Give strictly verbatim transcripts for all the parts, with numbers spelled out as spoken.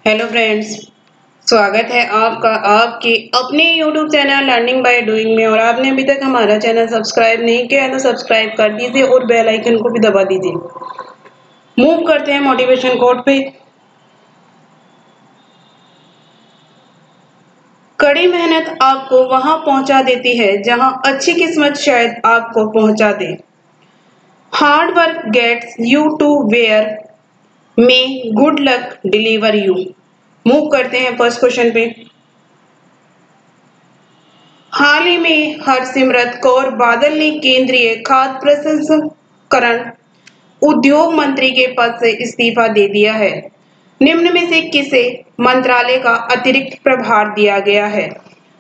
Hello friends, स्वागत है आपका आपके अपने YouTube channel learning by doing में। और आपने अभी तक हमारा चैनल सब्सक्राइब नहीं किया है तो सब्सक्राइब कर दीजिए और बेल आइकन को भी दबा दीजिए। मूव करते हैं मोटिवेशन कोट पे। कड़ी मेहनत आपको वहां पहुंचा देती है जहां अच्छी किस्मत शायद आपको पहुंचा दे। Hard work gets you to where may good luck deliver you. Move करते हैं फर्स्ट क्वेश्चन पे। हाल ही में हरसिमरत कौर बादल ने केंद्रीय खाद्य प्रसंस्करण उद्योग मंत्री के पद से इस्तीफा दे दिया है। निम्न में से किसे मंत्रालय का अतिरिक्त प्रभार दिया गया है?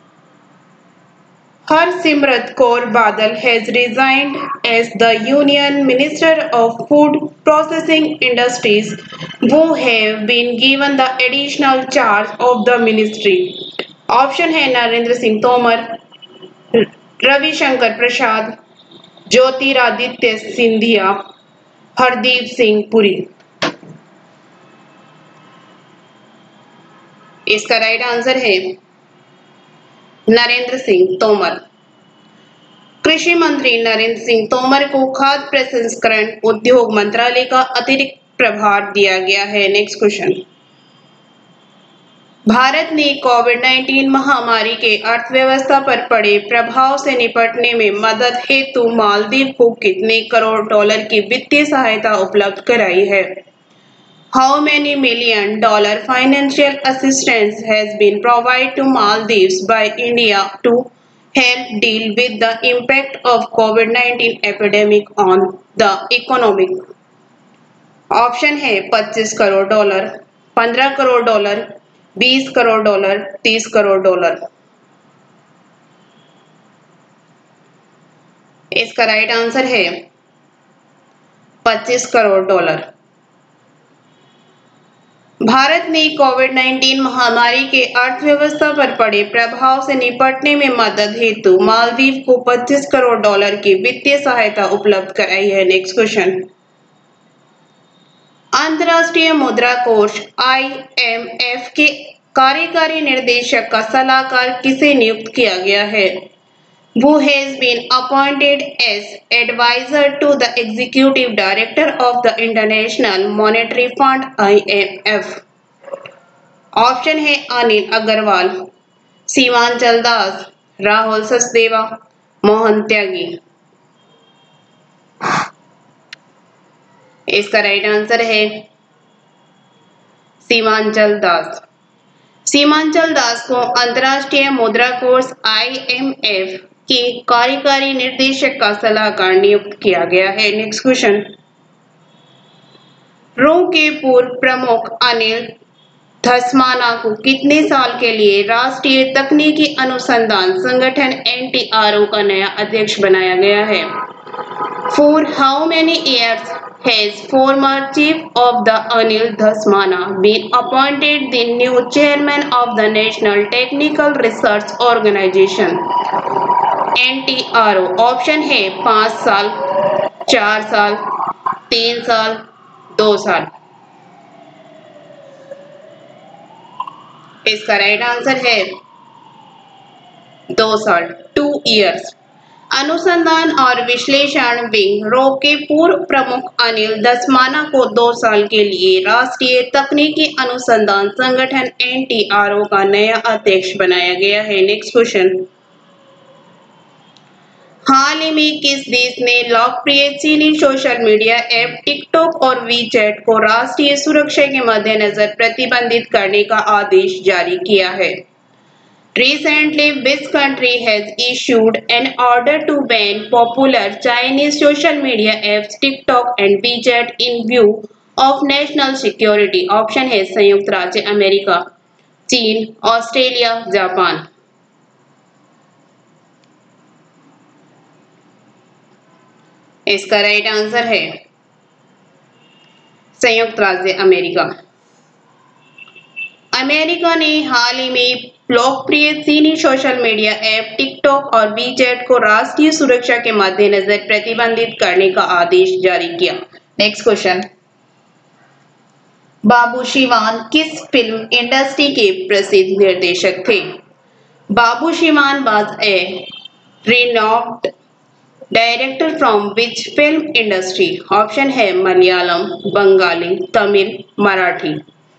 Harsimrat Kaur Badal has resigned as the Union Minister of Food Processing Industries, who have been given the additional charge of the ministry. Option है नरेंद्र सिंह तोमर, रविशंकर प्रसाद, ज्योतिरादित्य सिंधिया, हरदीप सिंह पुरी। इसका राइट आंसर है नरेंद्र सिंह तोमर। कृषि मंत्री नरेंद्र सिंह तोमर को खाद्य प्रसंस्करण उद्योग मंत्रालय का अतिरिक्त प्रभार दिया गया है। Next question. भारत ने कोविड नाइन्टीन महामारी के अर्थव्यवस्था पर पड़े प्रभाव से निपटने में मदद हेतु मालदीव को कितने करोड़ डॉलर की वित्तीय सहायता उपलब्ध कराई है? How many million dollar financial assistance has been provided to Maldives by India to help deal with the impact of Covid nineteen epidemic on the economy? Option है पच्चीस करोड़ डॉलर, पंद्रह करोड़ डॉलर, बीस करोड़ डॉलर, तीस करोड़ डॉलर। इसका right answer है पच्चीस crore dollar. Bharat ने Covid nineteen महामारी के अर्थव्यवस्था पर पड़े प्रभाव से निपटने में मदद हेतु मालदीव को पच्चीस करोड़ डॉलर की वित्तीय सहायता उपलब्ध कराई है। Next question. अंतर्राष्ट्रीय मुद्रा कोष आई एम एफ के कार्यकारी निर्देशक का सलाहकार किसे नियुक्त किया गया है? Who has been appointed as advisor to the executive director of the International Monetary Fund I M F? Option है अनिल अग्रवाल, सीमांचल दास, राहुल सचदेवा, मोहन त्यागी। इसका राइट आंसर है सीमांचल दास। सीमांचल दास को अंतर्राष्ट्रीय मुद्रा कोष आई एम एफ के कार्यकारी निर्देशक का सलाहकार नियुक्त किया गया है। Next question. रो के पूर्व प्रमुख अनिल धस्माना को कितने साल के लिए राष्ट्रीय तकनीकी अनुसंधान संगठन एन टी आर ओ का नया अध्यक्ष बनाया गया है? For how many years has former chief of the Anil Dhasmana been appointed the new chairman of the National Technical Research Organization N T R O? Option है पाँच साल, चार साल, तीन साल, दो साल। इसका राइट आंसर है दो साल, टू इयर्स। अनुसंधान और विश्लेषण विंग रो के पूर्व प्रमुख अनिल धस्माना को दो साल के लिए राष्ट्रीय तकनीकी अनुसंधान संगठन एन टी आर ओ का नया अध्यक्ष बनाया गया है। Next question. हाल ही में किस देश ने लोकप्रिय चीनी सोशल मीडिया ऐप टिकटॉक और वीचैट को राष्ट्रीय सुरक्षा के मद्देनजर प्रतिबंधित करने का आदेश जारी किया है? Recently, which country has issued an order to ban popular Chinese social media apps TikTok and WeChat in view of national security? Option है संयुक्त राज्य अमेरिका, चीन, ऑस्ट्रेलिया, जापान। इसका राइट आंसर है संयुक्त राज्य अमेरिका। अमेरिका ने हाल ही में लोकप्रिय चीनी सोशल मीडिया ऐप टिकटॉक और वीचैट को राष्ट्रीय सुरक्षा के मद्देनजर प्रतिबंधित करने का आदेश जारी किया। Next question. बाबू शिवान किस फिल्म इंडस्ट्री के प्रसिद्ध निर्देशक थे? Babu Sivan was a renowned director from which film industry? Option है मलयालम, बंगाली, तमिल, मराठी।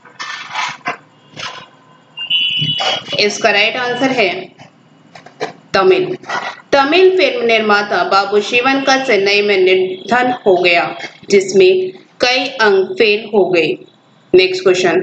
इसका राइट आंसर है तमिल। तमिल फिल्म निर्माता बाबू शिवन का चेन्नई में निधन हो गया, जिसमें कई अंग फेल हो गए। नेक्स्ट क्वेश्चन,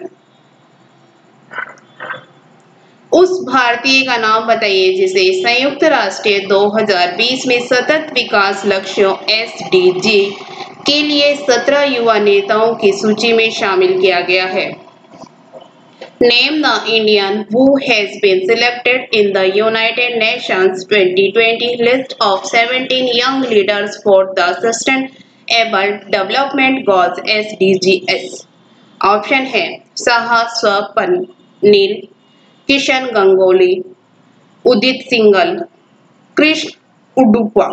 उस भारतीय का नाम बताइए जिसे संयुक्त राष्ट्र दो हज़ार बीस में सतत विकास लक्ष्यों एस डी जी के लिए सत्रह युवा नेताओं की सूची में शामिल किया गया है। Name the Indian who has been selected in the United Nations twenty twenty list of seventeen young leaders for the Sustainable Development Goals S D Gs। Option है साहा स्वप्निल, किशन गंगोली, उदित सिंगल, कृष्ण उडुपा।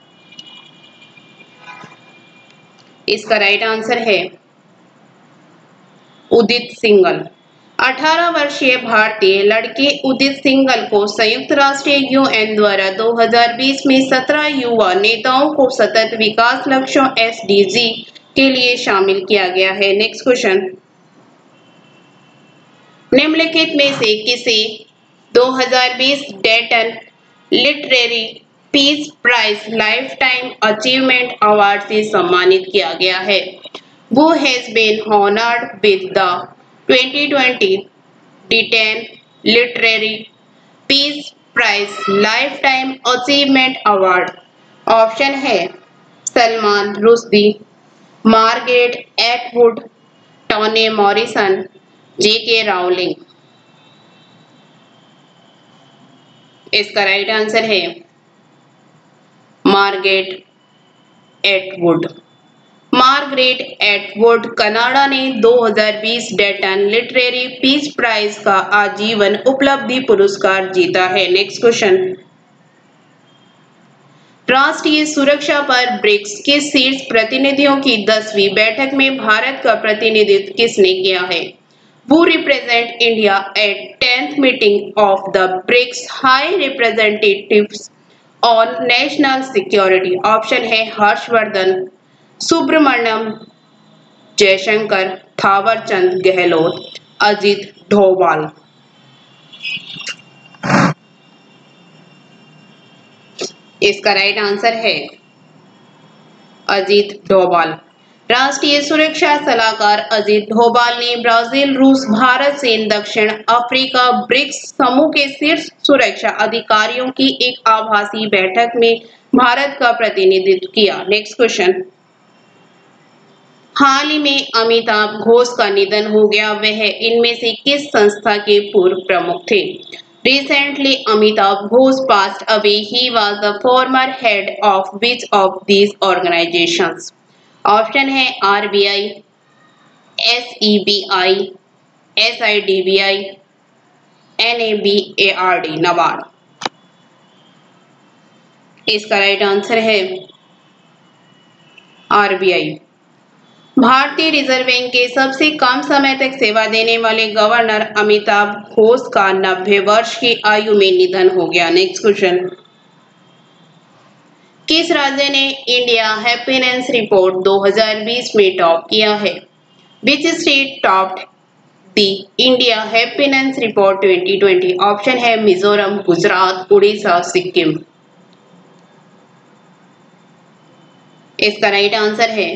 इसका राइट आंसर है उदित सिंगल। अठारह वर्षीय भारतीय लड़के उदित सिंगल को संयुक्त राष्ट्र यूएन द्वारा दो हज़ार बीस में सत्रह युवा नेताओं को सतत विकास लक्ष्यों एस डी जी के लिए शामिल किया गया है। नेक्स्ट क्वेश्चन, निम्नलिखित में से किसे दो हज़ार बीस Dayton literary peace prize lifetime achievement award से सम्मानित किया गया है? Who has been honored with the twenty twenty Dayton Literary Peace Prize Lifetime Achievement Award? Option है Salman Rushdie, Margaret Atwood, Toni Morrison, J K Rowling. इसका right answer है Margaret Atwood. Margaret Atwood Canada ने दो हज़ार बीस डेटन लिटरेरी पीस प्राइज का आजीवन उपलब्धि पुरस्कार जीता है। नेक्स्ट क्वेश्चन, राष्ट्रीय सुरक्षा पर ब्रिक्स के शीर्ष प्रतिनिधियों की दसवीं बैठक में भारत का प्रतिनिधित्व किसने किया है? Who represent India at tenth meeting of the BRICS high representatives on national security? Option है हर्षवर्धन, सुब्रमण्यम जयशंकर, थावरचंद गहलोत, अजित डोभाल। इसका राइट आंसर है अजित डोभाल। राष्ट्रीय सुरक्षा सलाहकार अजित डोभाल ने ब्राजील, रूस, भारत, चीन, दक्षिण अफ्रीका ब्रिक्स समूह के शीर्ष सुरक्षा अधिकारियों की एक आभासी बैठक में भारत का प्रतिनिधित्व किया। नेक्स्ट क्वेश्चन, हाल ही में अमिताभ घोष का निधन हो गया, वह इनमें से किस संस्था के पूर्व प्रमुख थे? Recently, Amitabh Ghosh passed away. He was the former head of which of these organizations? Option है R B I, S E B I, S I D B I, N A B A R D, NABARD. इसका right answer है R B I. भारतीय Reserve bank के सबसे कम समय तक सेवा देने वाले गवर्नर अमिताभ घोष का नब्बे वर्ष की आयु में निधन हो गया। नेक्स्ट क्वेश्चन, किस राज्य ने इंडिया हैप्पीनेस रिपोर्ट दो हज़ार बीस में टॉप किया है? Which state topped the India happiness report twenty twenty? Option है मिजोरम, गुजरात, उड़ीसा, सिक्किम। इसका राइट आंसर है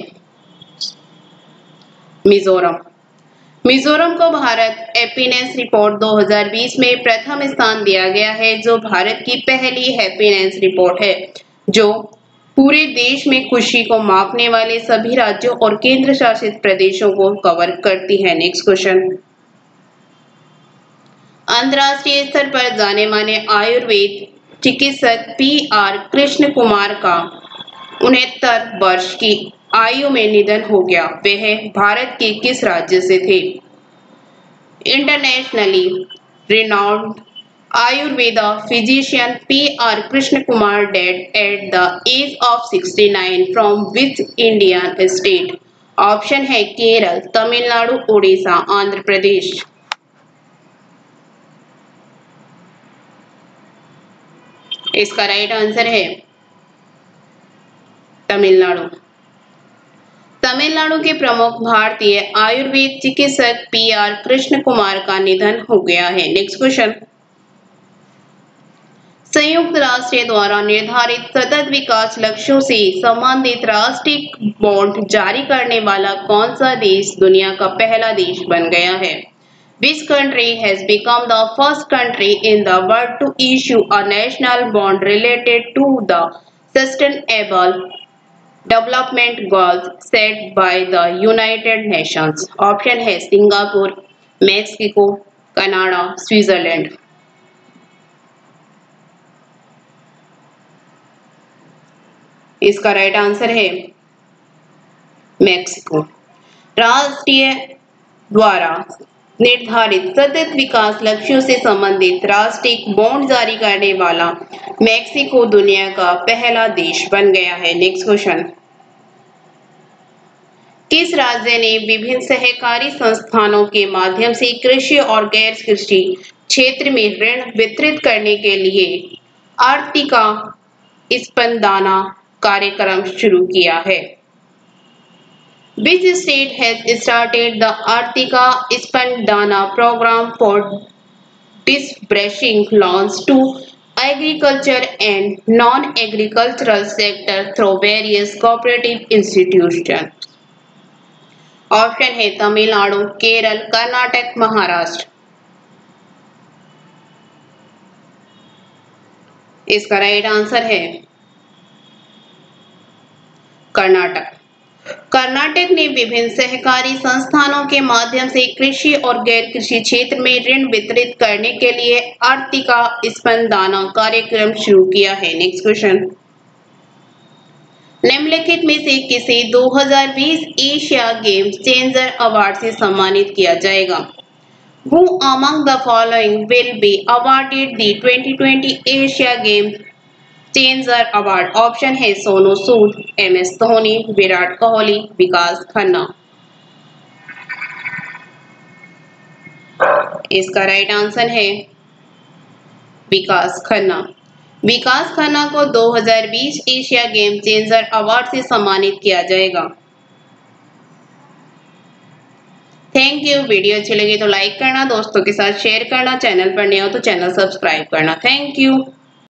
मिजोरम। मिजोरम को भारत हैप्पीनेस रिपोर्ट दो हज़ार बीस में प्रथम स्थान दिया गया है, जो भारत की पहली हैप्पीनेस रिपोर्ट है जो पूरे देश में खुशी को मापने वाले सभी राज्यों और केंद्र शासित प्रदेशों को कवर करती है। नेक्स्ट क्वेश्चन, अंतर्राष्ट्रीय स्तर पर जाने माने आयुर्वेद चिकित्सक पी आर कृष्ण कुमार का उनहत्तर वर्ष की आयु में निधन हो गया, वह भारत के किस राज्य से थे? Internationally renowned Ayurveda physician P R Krishna Kumar dead at the age of sixty nine from which Indian state? Option है केरल, तमिलनाडु, उड़ीसा, आंध्र प्रदेश। इसका राइट आंसर है तमिलनाडु। तमिलनाडु के प्रमुख भारतीय आयुर्वेद चिकित्सक पी आर कृष्ण कुमार का निधन हो गया है। नेक्स्ट क्वेश्चन, संयुक्त राष्ट्र द्वारा निर्धारित सतत विकास लक्ष्यों से संबंधित राष्ट्रीय बॉन्ड जारी करने वाला कौन सा देश दुनिया का पहला देश बन गया है? Which country has become the first country in the world to issue a national bond related to the sustainable development goals set by the United Nations? Option है सिंगापुर, मैक्सिको, कनाडा, स्विट्जरलैंड। इसका right answer है Mexico. राष्ट्रीय द्वारा निर्धारित सतत विकास लक्ष्यों से संबंधित राष्ट्रीय बॉन्ड जारी करने वाला मैक्सिको दुनिया का पहला देश बन गया है। नेक्स्ट क्वेश्चन, किस राज्य ने विभिन्न सहकारी संस्थानों के माध्यम से कृषि और गैर कृषि क्षेत्र में ऋण वितरित करने के लिए आर्थिका स्पंदना कार्यक्रम शुरू किया है? Which state has started the Artika Spandana program for disbursing loans to agriculture and non-agricultural sector through various cooperative institutions? Option है तमिलनाडु, केरल, कर्नाटक, महाराष्ट्र। इसका राइट आंसर है कर्नाटक। कर्नाटक ने विभिन्न सहकारी संस्थानों के माध्यम से कृषि और गैर कृषि क्षेत्र में ऋण वितरित करने के लिए आर्थिका स्पंदना कार्यक्रम शुरू किया है। नेक्स्ट क्वेश्चन, निम्नलिखित में से किसे दो हज़ार बीस एशिया गेम्स चेंजर अवार्ड से सम्मानित किया जाएगा? Who among the following will be awarded the twenty twenty Asia Games changer award? Option है सोनू सूद, एम एस धोनी, विराट कोहली, विकास खन्ना। इसका राइट आंसर है विकास खन्ना। विकास खन्ना को दो हज़ार बीस एशिया गेम चेंजर अवार्ड से सम्मानित किया जाएगा। Thank you. वीडियो अच्छी लगी तो लाइक करना, दोस्तों के साथ शेयर करना, चैनल पर नए हो तो चैनल सब्सक्राइब करना। Thank you.